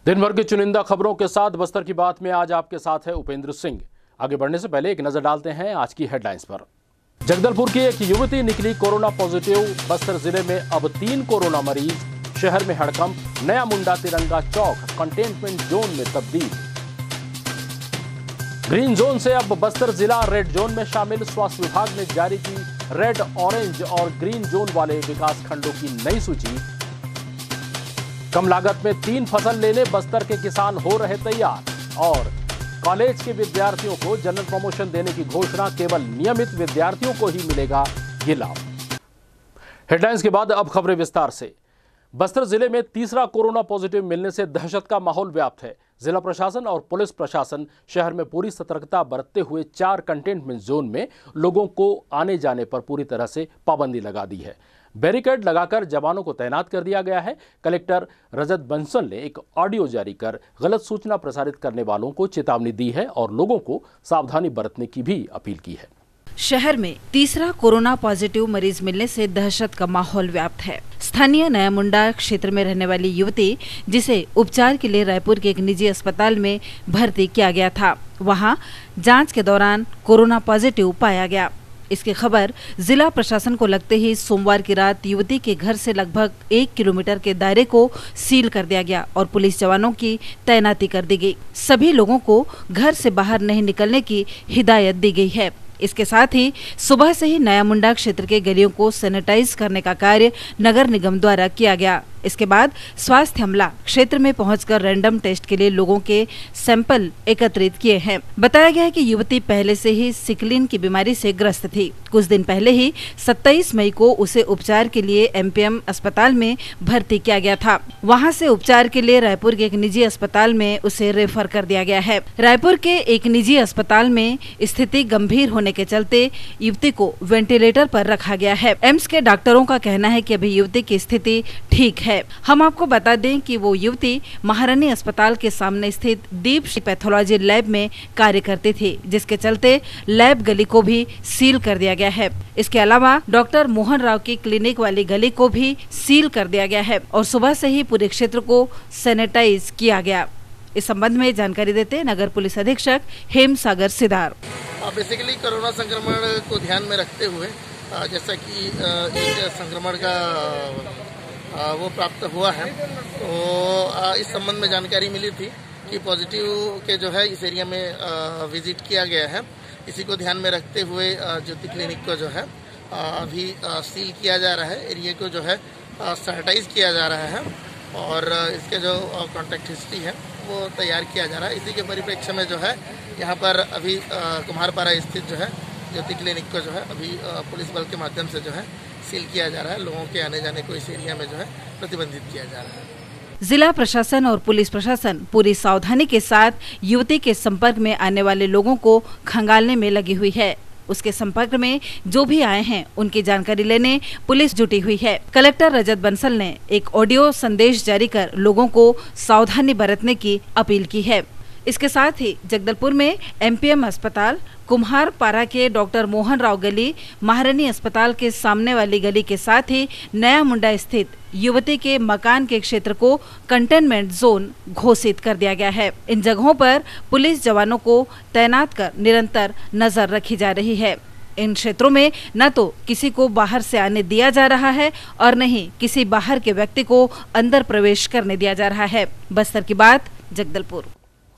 दिन भर की चुनिंदा खबरों के साथ बस्तर की बात में आज आपके साथ है उपेंद्र सिंह। आगे बढ़ने से पहले एक नजर डालते हैं आज की हेडलाइंस पर। जगदलपुर की एक युवती निकली कोरोना पॉजिटिव। बस्तर जिले में अब 3 कोरोना मरीज। शहर में हड़कंप। नया मुंडा तिरंगा चौक कंटेनमेंट जोन में तब्दील। ग्रीन जोन से अब बस्तर जिला रेड जोन में शामिल। स्वास्थ्य विभाग ने जारी की रेड, ऑरेंज और ग्रीन जोन वाले विकास खंडों की नई सूची। कम लागत में 3 फसल लेने बस्तर के किसान हो रहे तैयार। और कॉलेज के विद्यार्थियों को जनरल प्रमोशन देने की घोषणा। केवल नियमित विद्यार्थियों को ही मिलेगा ये लाभ। हेडलाइंस के बाद अब खबरें विस्तार से। बस्तर जिले में तीसरा कोरोना पॉजिटिव मिलने से दहशत का माहौल व्याप्त है। जिला प्रशासन और पुलिस प्रशासन शहर में पूरी सतर्कता बरतते हुए 4 कंटेनमेंट जोन में लोगों को आने जाने पर पूरी तरह से पाबंदी लगा दी है। बैरिकेड लगाकर जवानों को तैनात कर दिया गया है। कलेक्टर रजत बंसल ने एक ऑडियो जारी कर गलत सूचना प्रसारित करने वालों को चेतावनी दी है और लोगों को सावधानी बरतने की भी अपील की है। शहर में तीसरा कोरोना पॉजिटिव मरीज मिलने से दहशत का माहौल व्याप्त है। स्थानीय नया मुंडा क्षेत्र में रहने वाली युवती, जिसे उपचार के लिए रायपुर के एक निजी अस्पताल में भर्ती किया गया था, वहां जांच के दौरान कोरोना पॉजिटिव पाया गया। इसकी खबर जिला प्रशासन को लगते ही सोमवार की रात युवती के घर से लगभग 1 किलोमीटर के दायरे को सील कर दिया गया और पुलिस जवानों की तैनाती कर दी गई। सभी लोगों को घर से बाहर नहीं निकलने की हिदायत दी गई है। इसके साथ ही सुबह से ही नया मुंडा क्षेत्र के गलियों को सैनिटाइज करने का कार्य नगर निगम द्वारा किया गया। इसके बाद स्वास्थ्य अमला क्षेत्र में पहुंचकर रैंडम टेस्ट के लिए लोगों के सैंपल एकत्रित किए हैं। बताया गया है कि युवती पहले से ही सिकलिन की बीमारी से ग्रस्त थी। कुछ दिन पहले ही 27 मई को उसे उपचार के लिए एमपीएम अस्पताल में भर्ती किया गया था। वहां से उपचार के लिए रायपुर के एक निजी अस्पताल में उसे रेफर कर दिया गया है। रायपुर के एक निजी अस्पताल में स्थिति गंभीर होने के चलते युवती को वेंटिलेटर पर रखा गया है। एम्स के डॉक्टरों का कहना है कि अभी युवती की स्थिति ठीक है। हम आपको बता दें कि वो युवती महारानी अस्पताल के सामने स्थित दीप पैथोलॉजी लैब में कार्य करती थी, जिसके चलते लैब गली को भी सील कर दिया गया है। इसके अलावा डॉक्टर मोहन राव की क्लिनिक वाली गली को भी सील कर दिया गया है और सुबह से ही पूरे क्षेत्र को सैनिटाइज किया गया। इस संबंध में जानकारी देते नगर पुलिस अधीक्षक हेम सागर सिदार। बेसिकली कोरोना संक्रमण को ध्यान में रखते हुए जैसा कि इस संक्रमण का वो प्राप्त हुआ है, तो इस संबंध में जानकारी मिली थी कि पॉजिटिव के जो है इस एरिया में विजिट किया गया है। इसी को ध्यान में रखते हुए ज्योति क्लिनिक को जो है अभी सील किया जा रहा है। एरिया को जो है सैनिटाइज किया जा रहा है और इसके जो कॉन्टैक्ट हिस्ट्री है वो तैयार किया जा रहा है। इसी के परिप्रेक्ष्य में जो है यहाँ पर अभी कुम्हारपारा स्थित जो है ज्योति क्लिनिक को जो है अभी पुलिस बल के माध्यम से जो है सील किया जा रहा है। लोगों के आने जाने को इस एरिया में जो है प्रतिबंधित किया जा रहा है। जिला प्रशासन और पुलिस प्रशासन पूरी सावधानी के साथ युवती के संपर्क में आने वाले लोगों को खंगालने में लगी हुई है। उसके संपर्क में जो भी आए हैं उनकी जानकारी लेने पुलिस जुटी हुई है। कलेक्टर रजत बंसल ने एक ऑडियो संदेश जारी कर लोगों को सावधानी बरतने की अपील की है। इसके साथ ही जगदलपुर में एमपीएम अस्पताल, कुम्हारपारा के डॉक्टर मोहन राव गली, महारानी अस्पताल के सामने वाली गली के साथ ही नया मुंडा स्थित युवती के मकान के क्षेत्र को कंटेनमेंट जोन घोषित कर दिया गया है। इन जगहों पर पुलिस जवानों को तैनात कर निरंतर नजर रखी जा रही है। इन क्षेत्रों में न तो किसी को बाहर से आने दिया जा रहा है और न ही किसी बाहर के व्यक्ति को अंदर प्रवेश करने दिया जा रहा है। बस्तर की बात, जगदलपुर।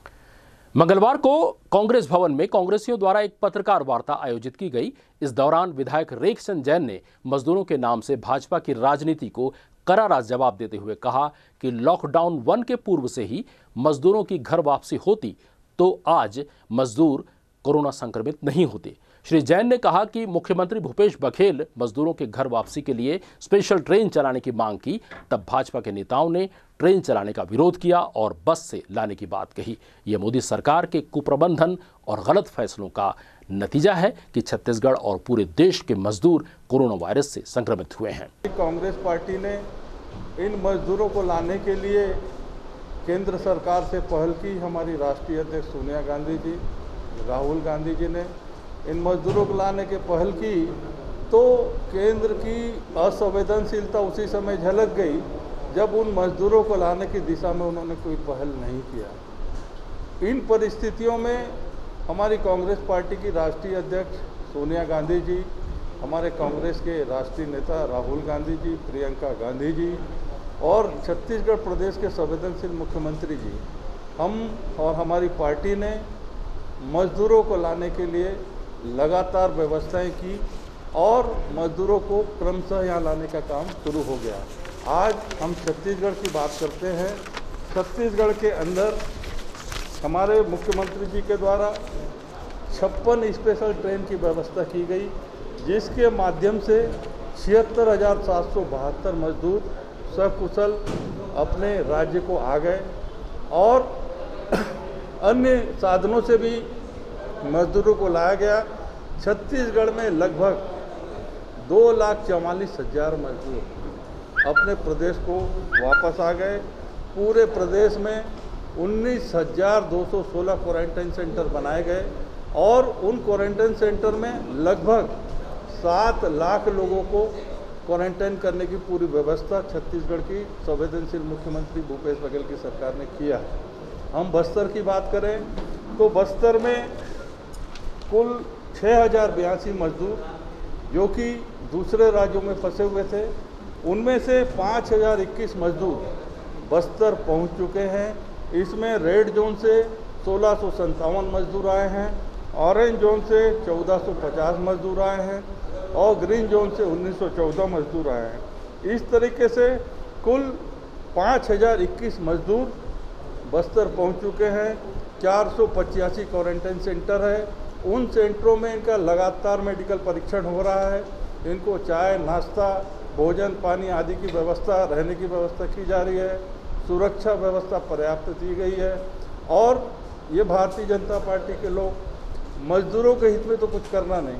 मंगलवार को कांग्रेस भवन में कांग्रेसियों द्वारा एक पत्रकार वार्ता आयोजित की गई। इस दौरान विधायक रेखचंद जैन ने मजदूरों के नाम से भाजपा की राजनीति को करारा जवाब देते हुए कहा कि लॉकडाउन 1 के पूर्व से ही मजदूरों की घर वापसी होती तो आज मजदूर कोरोना संक्रमित नहीं होते। श्री जैन ने कहा कि मुख्यमंत्री भूपेश बघेल मजदूरों के घर वापसी के लिए स्पेशल ट्रेन चलाने की मांग की, तब भाजपा के नेताओं ने ट्रेन चलाने का विरोध किया और बस से लाने की बात कही। यह मोदी सरकार के कुप्रबंधन और गलत फैसलों का नतीजा है कि छत्तीसगढ़ और पूरे देश के मजदूर कोरोना वायरस से संक्रमित हुए हैं। कांग्रेस पार्टी ने इन मजदूरों को लाने के लिए केंद्र सरकार से पहल की। हमारी राष्ट्रीय अध्यक्ष सोनिया गांधी जी, राहुल गांधी जी ने इन मजदूरों को लाने के पहल की, तो केंद्र की असंवेदनशीलता उसी समय झलक गई जब उन मजदूरों को लाने की दिशा में उन्होंने कोई पहल नहीं किया। इन परिस्थितियों में हमारी कांग्रेस पार्टी की राष्ट्रीय अध्यक्ष सोनिया गांधी जी, हमारे कांग्रेस के राष्ट्रीय नेता राहुल गांधी जी, प्रियंका गांधी जी और छत्तीसगढ़ प्रदेश के संवेदनशील मुख्यमंत्री जी, हम और हमारी पार्टी ने मजदूरों को लाने के लिए लगातार व्यवस्थाएं की और मजदूरों को क्रमशः यहाँ लाने का काम शुरू हो गया। आज हम छत्तीसगढ़ की बात करते हैं। छत्तीसगढ़ के अंदर हमारे मुख्यमंत्री जी के द्वारा 56 स्पेशल ट्रेन की व्यवस्था की गई, जिसके माध्यम से 76,772 मजदूर सकुशल अपने राज्य को आ गए और अन्य साधनों से भी मजदूरों को लाया गया। छत्तीसगढ़ में लगभग 2,44,000 मजदूर अपने प्रदेश को वापस आ गए। पूरे प्रदेश में 19,216 क्वारंटाइन सेंटर बनाए गए और उन क्वारंटाइन सेंटर में लगभग 7 लाख लोगों को क्वारंटाइन करने की पूरी व्यवस्था छत्तीसगढ़ की संवेदनशील मुख्यमंत्री भूपेश बघेल की सरकार ने किया है। हम बस्तर की बात करें तो बस्तर में कुल 6,082 मजदूर जो कि दूसरे राज्यों में फंसे हुए थे, उनमें से 5,021 मजदूर बस्तर पहुंच चुके हैं। इसमें रेड जोन से 1,657 मजदूर आए हैं, ऑरेंज जोन से 1,450 मजदूर आए हैं और ग्रीन जोन से 1,914 मजदूर आए हैं। इस तरीके से कुल 5,021 मजदूर बस्तर पहुंच चुके हैं। 485 क्वारंटाइन सेंटर है, उन सेंटरों में इनका लगातार मेडिकल परीक्षण हो रहा है। इनको चाय, नाश्ता, भोजन, पानी आदि की व्यवस्था, रहने की व्यवस्था की जा रही है। सुरक्षा व्यवस्था पर्याप्त की गई है और ये भारतीय जनता पार्टी के लोग मजदूरों के हित में तो कुछ करना नहीं,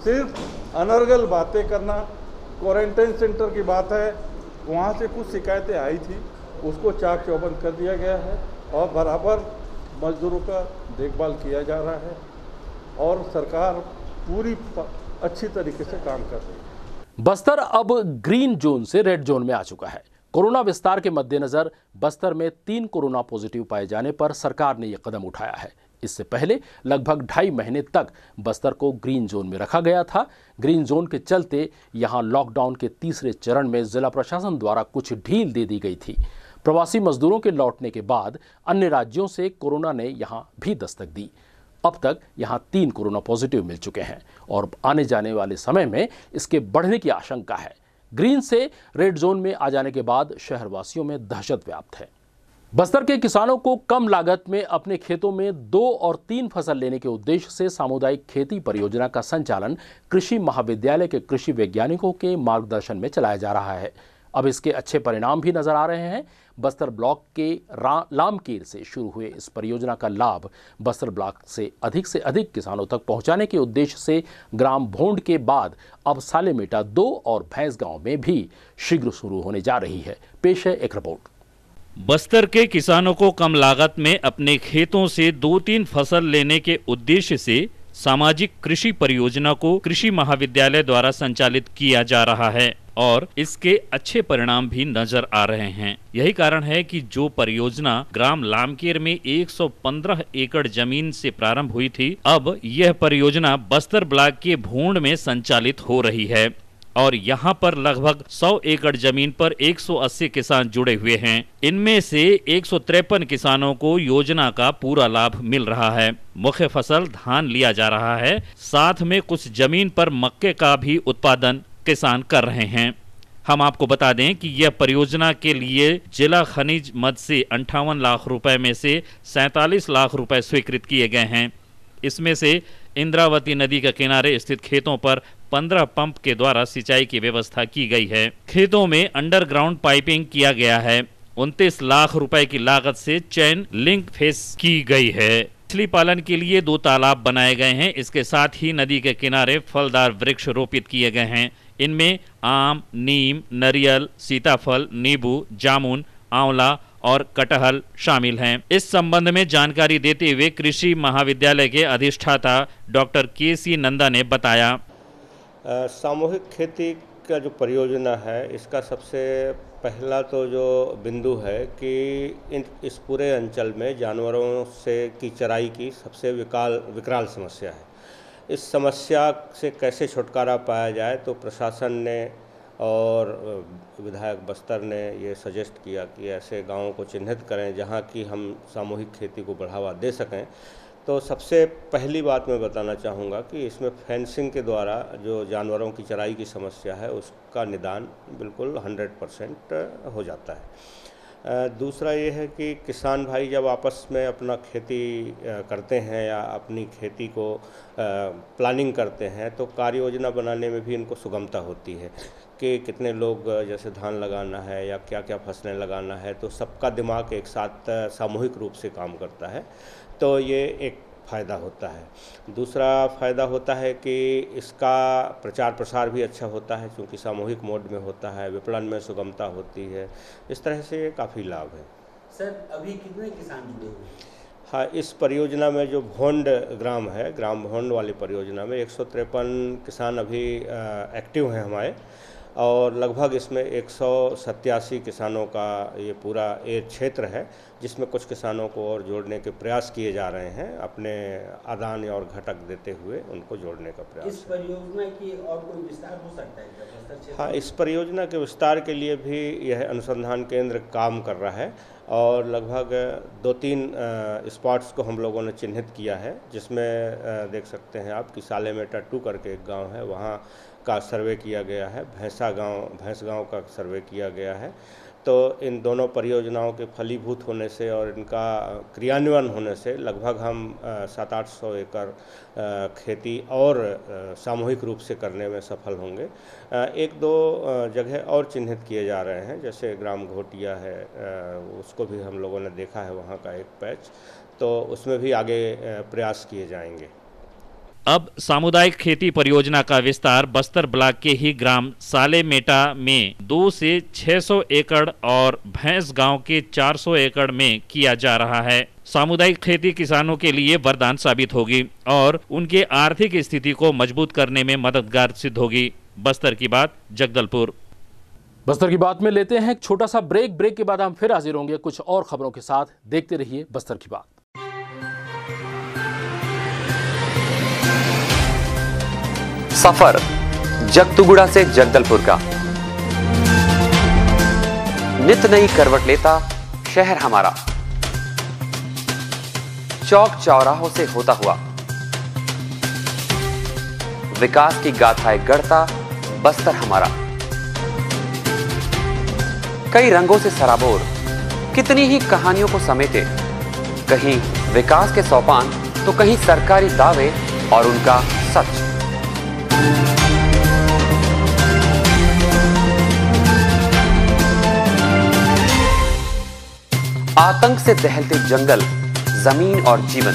सिर्फ अनर्गल बातें करना। क्वारंटाइन सेंटर की बात है, वहाँ से कुछ शिकायतें आई थी, उसको चाक चौबंद कर दिया गया है और बराबर मजदूरों का देखभाल किया जा रहा है और सरकार पूरी अच्छी तरीके से काम कर रही है। बस्तर अब ग्रीन जोन से रेड जोन में आ चुका है। कोरोना विस्तार के मद्देनजर बस्तर में 3 कोरोना पॉजिटिव पाए जाने पर सरकार ने यह कदम उठाया है। इससे पहले लगभग 2.5 महीने तक बस्तर को ग्रीन जोन में रखा गया था। ग्रीन जोन के चलते यहां लॉकडाउन के तीसरे चरण में जिला प्रशासन द्वारा कुछ ढील दे दी गई थी। प्रवासी मजदूरों के लौटने के बाद अन्य राज्यों से कोरोना ने यहां भी दस्तक दी। अब तक यहां 3 कोरोना पॉजिटिव मिल चुके हैं और आने जाने वाले समय में इसके बढ़ने की आशंका है। ग्रीन से रेड जोन में आ जाने के बाद शहरवासियों में दहशत व्याप्त है। बस्तर के किसानों को कम लागत में अपने खेतों में 2 और 3 फसल लेने के उद्देश्य से सामुदायिक खेती परियोजना का संचालन कृषि महाविद्यालय के कृषि वैज्ञानिकों के मार्गदर्शन में चलाया जा रहा है। अब इसके अच्छे परिणाम भी नजर आ रहे हैं। बस्तर ब्लॉक के लामकीर से शुरू हुए इस परियोजना का लाभ बस्तर ब्लॉक से अधिक किसानों तक पहुंचाने के उद्देश्य से ग्राम भोंड के बाद अब सालेमेटा 2 और भैंसगांव में भी शीघ्र शुरू होने जा रही है। पेश है एक रिपोर्ट। बस्तर के किसानों को कम लागत में अपने खेतों से 2-3 फसल लेने के उद्देश्य से सामाजिक कृषि परियोजना को कृषि महाविद्यालय द्वारा संचालित किया जा रहा है और इसके अच्छे परिणाम भी नजर आ रहे हैं। यही कारण है कि जो परियोजना ग्राम लामकेर में 115 एकड़ जमीन से प्रारंभ हुई थी, अब यह परियोजना बस्तर ब्लॉक के भोंड में संचालित हो रही है और यहाँ पर लगभग 100 एकड़ जमीन पर 180 किसान जुड़े हुए हैं। इनमें से 153 किसानों को योजना का पूरा लाभ मिल रहा है। मुख्य फसल धान लिया जा रहा है, साथ में कुछ जमीन पर मक्के का भी उत्पादन किसान कर रहे हैं। हम आपको बता दें कि यह परियोजना के लिए जिला खनिज मद से 58 लाख रुपए में से 47 लाख रुपए स्वीकृत किए गए हैं। इसमें से इंद्रावती नदी के किनारे स्थित खेतों पर 15 पंप के द्वारा सिंचाई की व्यवस्था की गई है। खेतों में अंडरग्राउंड पाइपिंग किया गया है। 29 लाख रुपए की लागत से चैन लिंक फेस की गई है। मछली पालन के लिए 2 तालाब बनाए गए हैं। इसके साथ ही नदी के किनारे फलदार वृक्ष रोपित किए गए हैं। इनमें आम, नीम, नारियल, सीताफल, नींबू, जामुन, आंवला और कटहल शामिल हैं। इस संबंध में जानकारी देते हुए कृषि महाविद्यालय के अधिष्ठाता डॉक्टर के.सी. नंदा ने बताया, सामूहिक खेती का जो परियोजना है, इसका सबसे पहला तो जो बिंदु है कि इस पूरे अंचल में जानवरों से की चराई की सबसे विकराल समस्या है। इस समस्या से कैसे छुटकारा पाया जाए, तो प्रशासन ने और विधायक बस्तर ने ये सजेस्ट किया कि ऐसे गांवों को चिन्हित करें जहां की हम सामूहिक खेती को बढ़ावा दे सकें। तो सबसे पहली बात मैं बताना चाहूँगा कि इसमें फेंसिंग के द्वारा जो जानवरों की चराई की समस्या है उसका निदान बिल्कुल 100% हो जाता है। दूसरा ये है कि किसान भाई जब आपस में अपना खेती करते हैं या अपनी खेती को प्लानिंग करते हैं तो कार्य योजना बनाने में भी इनको सुगमता होती है कि कितने लोग जैसे धान लगाना है या क्या क्या फसलें लगाना है, तो सबका दिमाग एक साथ सामूहिक रूप से काम करता है, तो ये एक फ़ायदा होता है। दूसरा फ़ायदा होता है कि इसका प्रचार प्रसार भी अच्छा होता है क्योंकि सामूहिक मोड में होता है, विपणन में सुगमता होती है। इस तरह से काफ़ी लाभ है। सर, अभी कितने किसान जुड़े हुए हैं? हाँ, इस परियोजना में जो भोंड ग्राम है, ग्राम भोंड वाली परियोजना में 153 किसान अभी एक्टिव हैं हमारे, और लगभग इसमें 187 किसानों का ये पूरा एक क्षेत्र है जिसमें कुछ किसानों को और जोड़ने के प्रयास किए जा रहे हैं, अपने आदान और घटक देते हुए उनको जोड़ने का प्रयास। इस परियोजना की और कोई विस्तार हो सकता है क्या बस्तर क्षेत्र? हाँ, इस परियोजना के विस्तार के लिए भी यह अनुसंधान केंद्र काम कर रहा है और लगभग 2-3 स्पॉट्स को हम लोगों ने चिन्हित किया है, जिसमें देख सकते हैं आप कि साले में टट्टू करके एक गांव है, वहाँ का सर्वे किया गया है, भैंस गांव का सर्वे किया गया है। तो इन दोनों परियोजनाओं के फलीभूत होने से और इनका क्रियान्वयन होने से लगभग हम 700-800 एकड़ खेती और सामूहिक रूप से करने में सफल होंगे। 1-2 जगह और चिन्हित किए जा रहे हैं, जैसे ग्राम घोटिया है, उसको भी हम लोगों ने देखा है, वहाँ का एक पैच, तो उसमें भी आगे प्रयास किए जाएंगे। अब सामुदायिक खेती परियोजना का विस्तार बस्तर ब्लॉक के ही ग्राम साले मेटा में 2 से 600 एकड़ और भैंस गांव के 400 एकड़ में किया जा रहा है। सामुदायिक खेती किसानों के लिए वरदान साबित होगी और उनके आर्थिक स्थिति को मजबूत करने में मददगार सिद्ध होगी। बस्तर की बात, जगदलपुर। बस्तर की बात में लेते हैं एक छोटा सा ब्रेक के बाद हम फिर हाजिर होंगे कुछ और खबरों के साथ। देखते रहिए बस्तर की बात। सफर जगतुगुड़ा से जगदलपुर का, नित नई करवट लेता शहर हमारा, चौक चौराहों से होता हुआ विकास की गाथाएं गढ़ता बस्तर हमारा। कई रंगों से सराबोर कितनी ही कहानियों को समेटे, कहीं विकास के सोपान तो कहीं सरकारी दावे और उनका सच। आतंक से दहलते जंगल, जमीन और जीवन,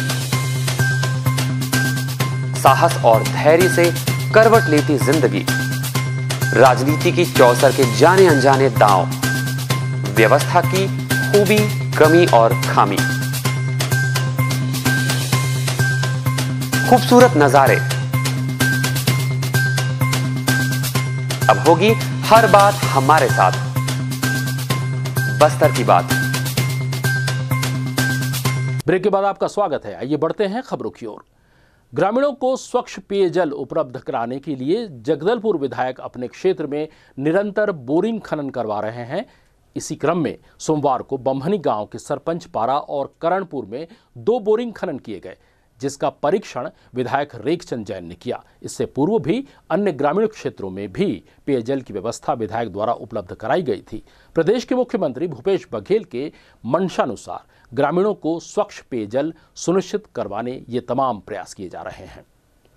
साहस और धैर्य से करवट लेती जिंदगी, राजनीति की चौसर के जाने अनजाने दांव, व्यवस्था की खूबी, कमी और खामी, खूबसूरत नजारे। अब होगी हर बात हमारे साथ, बस्तर की बात। ब्रेक के बाद आपका स्वागत है। आइए बढ़ते हैं खबरों की ओर। ग्रामीणों को स्वच्छ पेयजल उपलब्ध कराने के लिए जगदलपुर विधायक अपने क्षेत्र में निरंतर बोरिंग खनन करवा रहे हैं। इसी क्रम में सोमवार को बम्हनी गांव के सरपंच पारा और करणपुर में 2 बोरिंग खनन किए गए, जिसका परीक्षण विधायक रेखचंद जैन ने किया। इससे पूर्व भी अन्य ग्रामीण क्षेत्रों में भी पेयजल की व्यवस्था विधायक द्वारा उपलब्ध कराई गई थी। प्रदेश के मुख्यमंत्री भूपेश बघेल के मंशानुसार ग्रामीणों को स्वच्छ पेयजल सुनिश्चित करवाने ये तमाम प्रयास किए जा रहे हैं।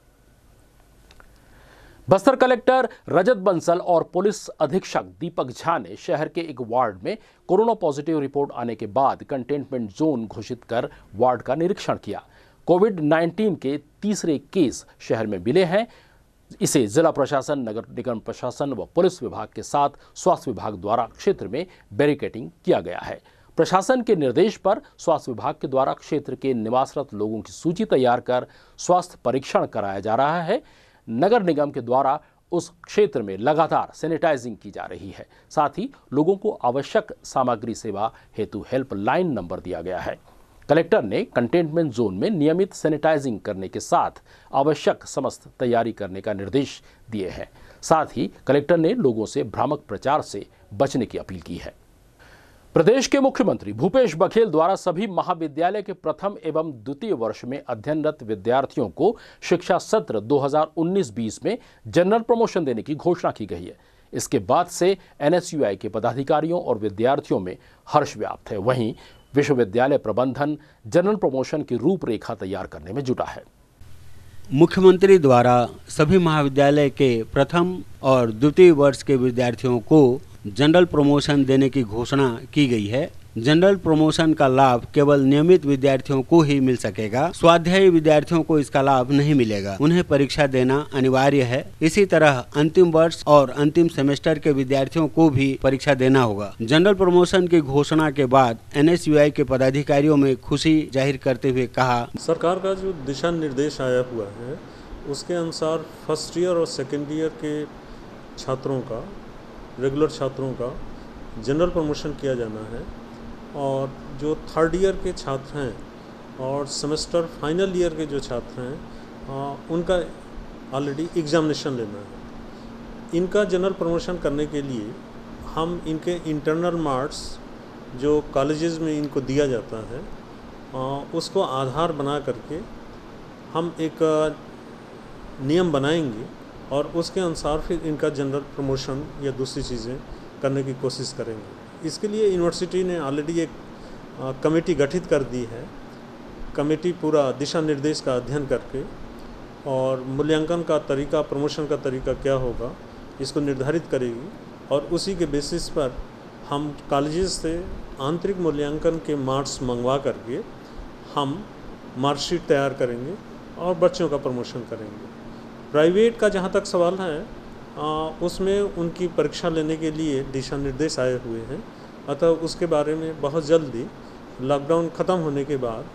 बस्तर कलेक्टर रजत बंसल और पुलिस अधीक्षक दीपक झा ने शहर के एक वार्ड में कोरोना पॉजिटिव रिपोर्ट आने के बाद कंटेनमेंट जोन घोषित कर वार्ड का निरीक्षण किया। कोविड-19 के तीसरे केस शहर में मिले हैं। इसे जिला प्रशासन, नगर निगम प्रशासन व पुलिस विभाग के साथ स्वास्थ्य विभाग द्वारा क्षेत्र में बैरिकेडिंग किया गया है। प्रशासन के निर्देश पर स्वास्थ्य विभाग के द्वारा क्षेत्र के निवासरत लोगों की सूची तैयार कर स्वास्थ्य परीक्षण कराया जा रहा है। नगर निगम के द्वारा उस क्षेत्र में लगातार सैनिटाइजिंग की जा रही है। साथ ही लोगों को आवश्यक सामग्री सेवा हेतु हेल्पलाइन नंबर दिया गया है। कलेक्टर ने कंटेनमेंट जोन में नियमित सैनिटाइजिंग करने के साथ आवश्यक समस्त तैयारी करने का निर्देश दिए हैं। साथ ही कलेक्टर ने लोगों से भ्रामक प्रचार से बचने की अपील की है। प्रदेश के मुख्यमंत्री भूपेश बघेल द्वारा सभी महाविद्यालय के प्रथम एवं द्वितीय वर्ष में अध्ययनरत विद्यार्थियों को शिक्षा सत्र 2019-20 में जनरल प्रमोशन देने की घोषणा की गई है। इसके बाद से NSUI के पदाधिकारियों और विद्यार्थियों में हर्ष व्याप्त है। वहीं विश्वविद्यालय प्रबंधन जनरल प्रमोशन की रूपरेखा तैयार करने में जुटा है। मुख्यमंत्री द्वारा सभी महाविद्यालय के प्रथम और द्वितीय वर्ष के विद्यार्थियों को जनरल प्रमोशन देने की घोषणा की गई है। जनरल प्रमोशन का लाभ केवल नियमित विद्यार्थियों को ही मिल सकेगा। स्वाध्यायी विद्यार्थियों को इसका लाभ नहीं मिलेगा, उन्हें परीक्षा देना अनिवार्य है। इसी तरह अंतिम वर्ष और अंतिम सेमेस्टर के विद्यार्थियों को भी परीक्षा देना होगा। जनरल प्रमोशन की घोषणा के बाद NSUI के पदाधिकारियों में खुशी जाहिर करते हुए कहा, सरकार का जो दिशा निर्देश आया हुआ है उसके अनुसार फर्स्ट ईयर और सेकेंड ईयर के छात्रों का, रेगुलर छात्रों का जनरल प्रमोशन किया जाना है और जो थर्ड ईयर के छात्र हैं और सेमेस्टर फाइनल ईयर के जो छात्र हैं उनका ऑलरेडी एग्जामिनेशन लेना है। इनका जनरल प्रमोशन करने के लिए हम इनके इंटरनल मार्क्स जो कॉलेजेस में इनको दिया जाता है उसको आधार बना करके हम एक नियम बनाएंगे और उसके अनुसार फिर इनका जनरल प्रमोशन या दूसरी चीज़ें करने की कोशिश करेंगे। इसके लिए यूनिवर्सिटी ने ऑलरेडी एक कमेटी गठित कर दी है। कमेटी पूरा दिशा निर्देश का अध्ययन करके और मूल्यांकन का तरीका, प्रमोशन का तरीका क्या होगा इसको निर्धारित करेगी और उसी के बेसिस पर हम कॉलेजेस से आंतरिक मूल्यांकन के मार्क्स मंगवा करके हम मार्कशीट तैयार करेंगे और बच्चों का प्रमोशन करेंगे। प्राइवेट का जहाँ तक सवाल है उसमें उनकी परीक्षा लेने के लिए दिशा निर्देश आए हुए हैं, अतः उसके बारे में बहुत जल्दी लॉकडाउन ख़त्म होने के बाद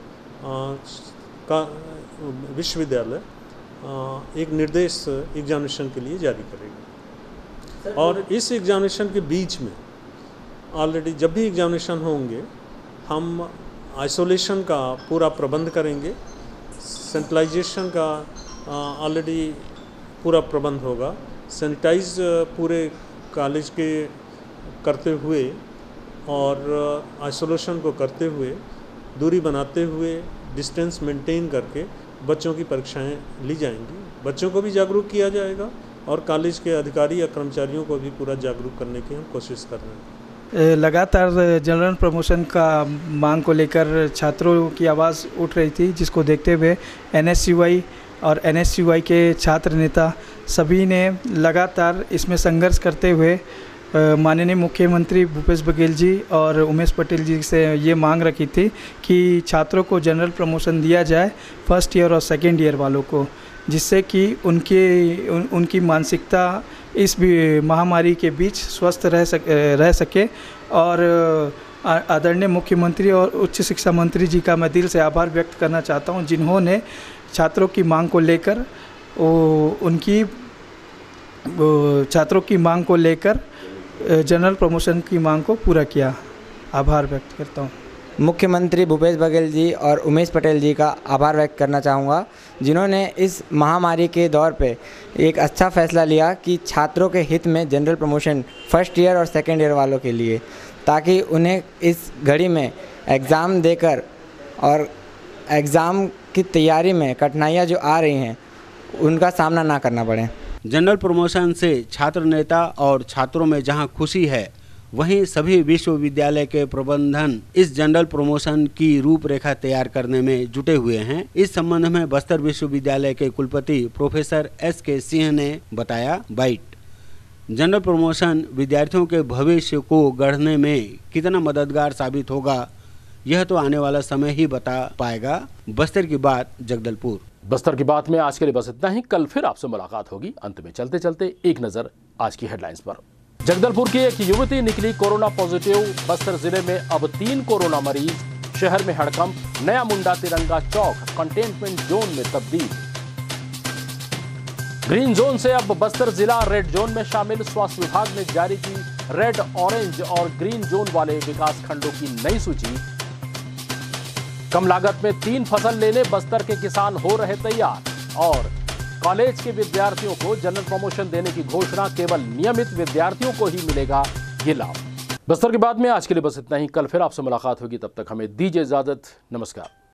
का विश्वविद्यालय एक निर्देश एग्जामिनेशन के लिए जारी करेगा। और इस एग्जामिनेशन के बीच में ऑलरेडी जब भी एग्जामिनेशन होंगे हम आइसोलेशन का पूरा प्रबंध करेंगे, सेंट्रलाइजेशन का ऑलरेडी पूरा प्रबंध होगा, सैनिटाइज पूरे कॉलेज के करते हुए और आइसोलेशन को करते हुए, दूरी बनाते हुए, डिस्टेंस मेंटेन करके बच्चों की परीक्षाएं ली जाएंगी। बच्चों को भी जागरूक किया जाएगा और कॉलेज के अधिकारी या कर्मचारियों को भी पूरा जागरूक करने की हम कोशिश कर रहे हैं। लगातार जनरल प्रमोशन का मांग को लेकर छात्रों की आवाज़ उठ रही थी, जिसको देखते हुए NSUI और NSUI के छात्र नेता सभी ने लगातार इसमें संघर्ष करते हुए माननीय मुख्यमंत्री भूपेश बघेल जी और उमेश पटेल जी से ये मांग रखी थी कि छात्रों को जनरल प्रमोशन दिया जाए फर्स्ट ईयर और सेकेंड ईयर वालों को, जिससे कि उनकी मानसिकता इस महामारी के बीच स्वस्थ रह सके। और आदरणीय मुख्यमंत्री और उच्च शिक्षा मंत्री जी का मैं दिल से आभार व्यक्त करना चाहता हूं, जिन्होंने छात्रों की मांग को लेकर छात्रों की मांग को लेकर जनरल प्रमोशन की मांग को पूरा किया। आभार व्यक्त करता हूं। मुख्यमंत्री भूपेश बघेल जी और उमेश पटेल जी का आभार व्यक्त करना चाहूँगा, जिन्होंने इस महामारी के दौर पे एक अच्छा फैसला लिया कि छात्रों के हित में जनरल प्रमोशन फर्स्ट ईयर और सेकेंड ईयर वालों के लिए, ताकि उन्हें इस घड़ी में एग्ज़ाम देकर और एग्ज़ाम की तैयारी में कठिनाइयाँ जो आ रही हैं उनका सामना ना करना पड़े। जनरल प्रमोशन से छात्र नेता और छात्रों में जहां खुशी है, वहीं सभी विश्वविद्यालय के प्रबंधन इस जनरल प्रमोशन की रूपरेखा तैयार करने में जुटे हुए हैं। इस संबंध में बस्तर विश्वविद्यालय के कुलपति प्रोफेसर SK सिंह ने बताया, बाइट, जनरल प्रमोशन विद्यार्थियों के भविष्य को गढ़ने में कितना मददगार साबित होगा यह तो आने वाला समय ही बता पाएगा। बस्तर की बात, जगदलपुर। बस्तर की बात में आज के लिए बस इतना ही। कल फिर आपसे मुलाकात होगी। अंत में चलते चलते एक नजर आज की हेडलाइंस पर। जगदलपुर की एक युवती निकली कोरोना पॉजिटिव। बस्तर जिले में अब 3 कोरोना मरीज। शहर में हड़कंप। नया मुंडा तिरंगा चौक कंटेनमेंट जोन में तब्दील। ग्रीन जोन से अब बस्तर जिला रेड जोन में शामिल। स्वास्थ्य विभाग ने जारी की रेड, ऑरेंज और ग्रीन जोन वाले विकास खंडों की नई सूची। कम लागत में 3 फसल लेने बस्तर के किसान हो रहे तैयार। और कॉलेज के विद्यार्थियों को जनरल प्रमोशन देने की घोषणा। केवल नियमित विद्यार्थियों को ही मिलेगा ये लाभ। बस्तर के बाद में आज के लिए बस इतना ही। कल फिर आपसे मुलाकात होगी, तब तक हमें दीजिए इजाजत। नमस्कार।